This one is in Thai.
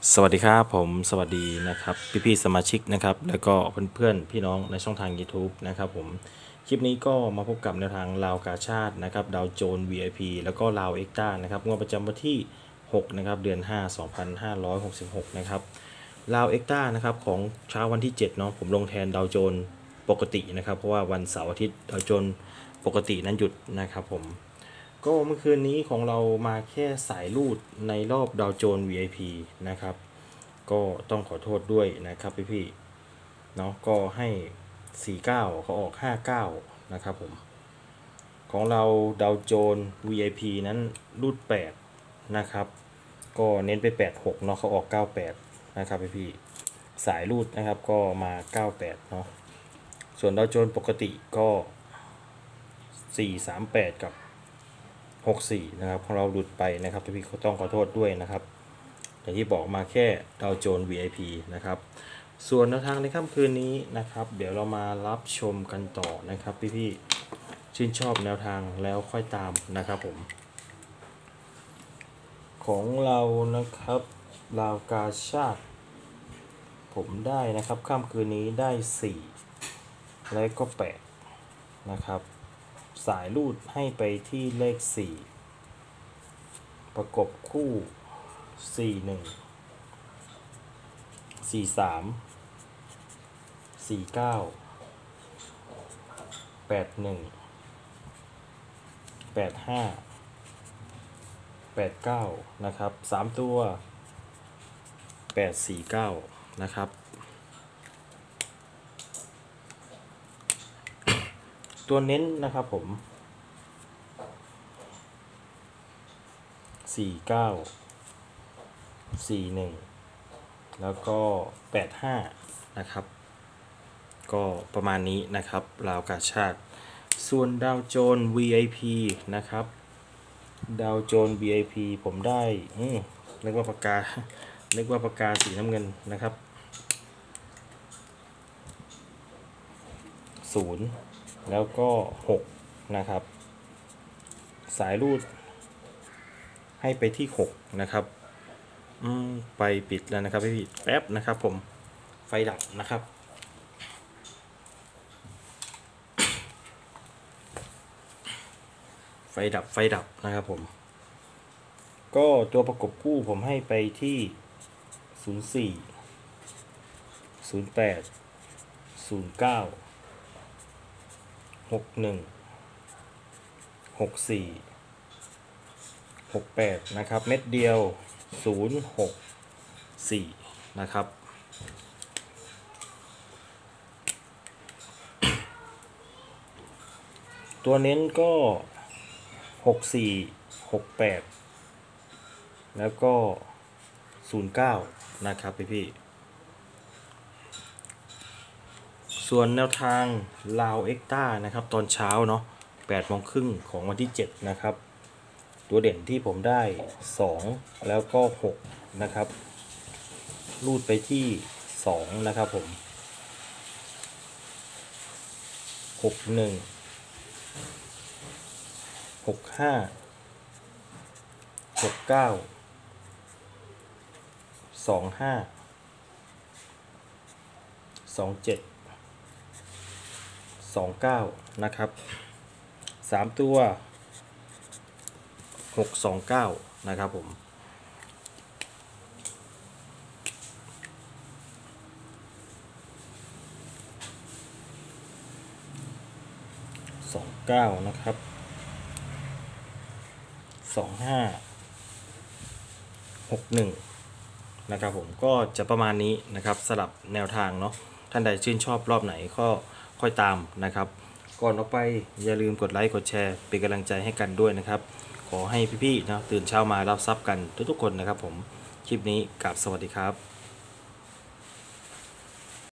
สวัสดีครับผมสวัสดีนะครับพี่ๆสมาชิกนะครับแล้วก็เพื่อนๆพี่น้องในช่องทาง YouTube นะครับผมคลิปนี้ก็มาพบกับแนวทางลาวกาชาดนะครับดาวโจน VIP แล้วก็ลาวเอ็กต้านะครับงวดประจำวันที่6นะครับเดือน5 2566นะครับลาวเอ็กต้านะครับของเช้าวันที่7เนาะผมลงแทนดาวโจนปกตินะครับเพราะว่าวันเสาร์อาทิตย์ดาวโจนปกตินั้นหยุดนะครับผม ก็เมื่อคืนนี้ของเรามาแค่สายรูดในรอบดาวโจน VIP นะครับก็ต้องขอโทษด้วยนะครับพี่ๆเนาะก็ให้49เขาออก59นะครับผมของเราดาวโจน VIP นั้นรูด8นะครับก็เน้นไป86เนาะเขาออก98นะครับพี่ๆสายรูดนะครับก็มา98เนาะส่วนดาวโจนปกติก็438กับ64นะครับของเราหลุดไปนะครับพี่ๆต้องขอโทษด้วยนะครับอย่างที่บอกมาแค่ดาวโจน VIP นะครับส่วนแนวทางในค่ำคืนนี้นะครับเดี๋ยวเรามารับชมกันต่อนะครับพี่ๆชื่นชอบแนวทางแล้วค่อยตามนะครับผมของเรานะครับลาวกาชาดผมได้นะครับค่ำคืนนี้ได้4และก็8นะครับสายรูดให้ไปที่เลข4ประกบคู่41 43 49 81 85 89นะครับ3ตัว849นะครับตัวเน้นนะครับผม49 41แล้วก็85นะครับก็ประมาณนี้นะครับราวกาชาติส่วนดาวโจน VIP นะครับดาวโจน VIP ผมได้นึกว่าปากกานึกว่าปากกาสีน้ำเงินนะครับ0แล้วก็6นะครับสายรูดให้ไปที่6นะครับไปปิดแล้วนะครับพี่แป๊บนะครับผมไฟดับนะครับไฟดับนะครับผมก็ตัวประกบคู่ผมให้ไปที่04 08 09 61 64 68นะครับเม็ดเดียว064นะครับตัวเน้นก็64 68แล้วก็09นะครับพี่ส่วนแนวทางลาวเอ็กต้านะครับตอนเช้าเนาะ8:30ของวันที่7นะครับตัวเด่นที่ผมได้2แล้วก็6นะครับรูดไปที่2นะครับผม61 65 69 25 27 29นะครับ3ตัว629นะครับผม29นะครับ25 61นะครับผมก็จะประมาณนี้นะครับสลับแนวทางเนาะท่านใดชื่นชอบรอบไหนก็ค่อยตามนะครับก่อนออกไปอย่าลืมกดไลค์กดแชร์เป็นกำลังใจให้กันด้วยนะครับขอให้พี่ๆนะตื่นเช้ามารับทรัพย์กันทุกๆคนนะครับผมคลิปนี้กราบสวัสดีครับ